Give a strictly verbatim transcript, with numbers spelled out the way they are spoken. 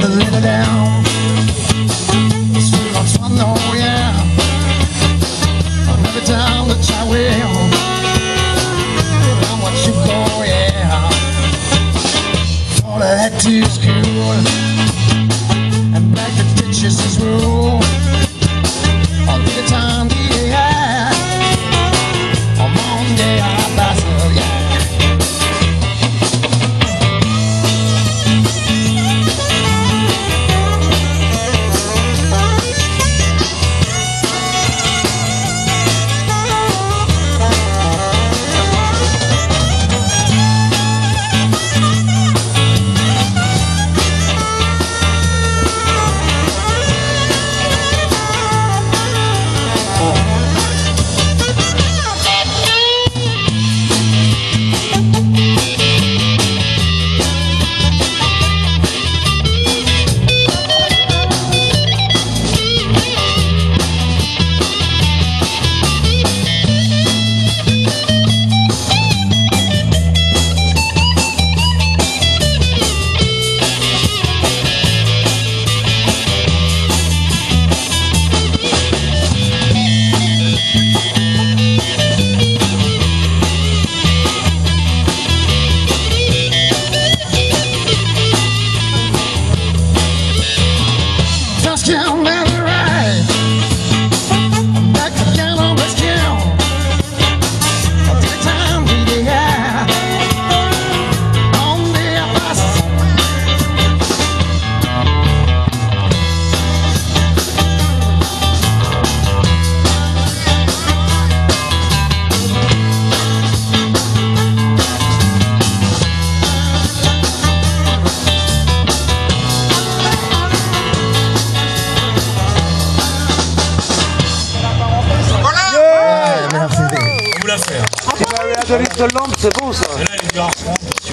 let her down. It's too much fun, oh yeah. Every time that I will, I watch you go, yeah. All I had to is cool, and back the ditches is rule. All the time, yeah. On Monday I pass it, yeah. Touchdown, let it ride. I'm back again on this kill. I'll take time to the air. On the bus. On vous l'a fait. Tu m'avais adoré de lampe, c'est beau ça. Et là, les garçons.